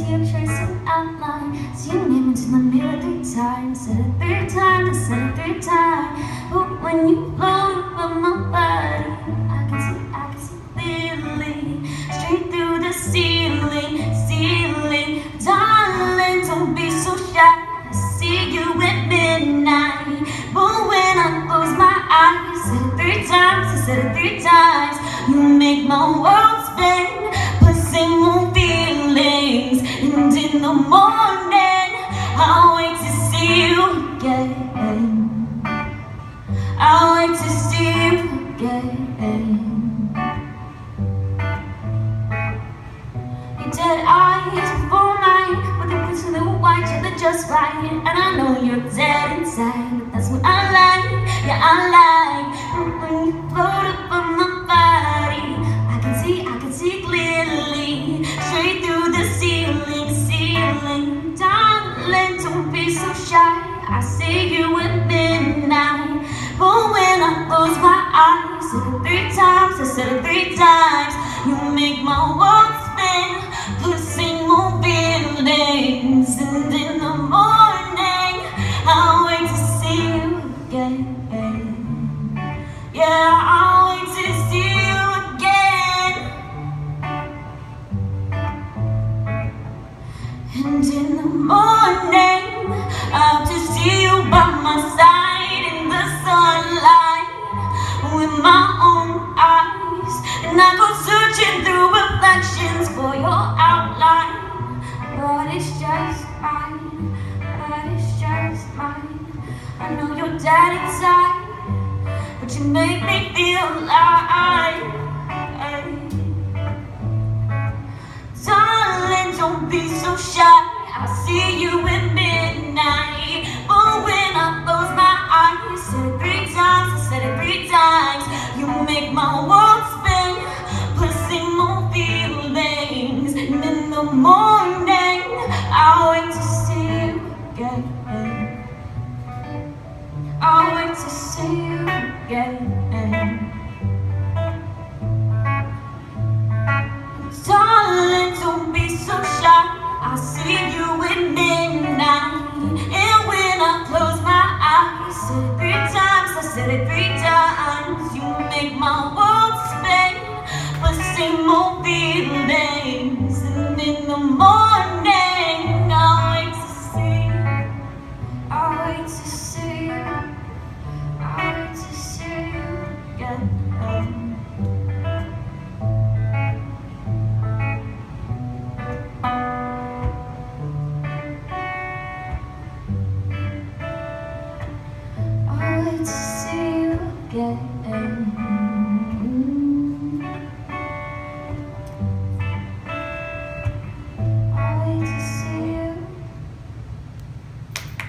see your trace of outline. See your name into my mirror 3 times. Said it 3 times, I said it 3 times. But when you float over my body, I can see clearly, straight through the ceiling. Darling, don't be so shy. I see you at midnight. But when I close my eyes, said it 3 times, I said it 3 times. You make my world spin, placing more feelings. And in the morning, I'll wait to see you again. I'll wait to see you again. Your dead eyes before mine, with the prints of the white, you're just right. And I know you're dead inside, but that's what I like. Yeah, I like when you float up on my body. I can see clearly, straight through the ceiling. Darling, don't be so shy. I see you at midnight. But when I close my eyes, said it 3 times, I said it 3 times. You make my world spin, placing more feelings. And in the morning, I'll wait to see you again. Yeah, I'll wait to see you again. And in the morning, I'll just see you by my side in the sunlight, with my own eyes. And I go searching through reflections for your outline. But it's just mine. I know you're dead inside, but you make me feel alive. Darling, don't be so shy. I see you at midnight. But when I close my eyes, said it 3 times, I said it 3 times. You make my world spin, placing more feelings. And in the morning, I'll wait to see you again. I'll wait to see you again. Darling, don't be so shy. I see you at midnight. And when I close my eyes, said it 3 times, I said it 3 times. You make my world spin, placing more feelings. And in the morning, I'll wait to see you. I'll wait to see you. I'll wait to see you again. I'll wait to see you again.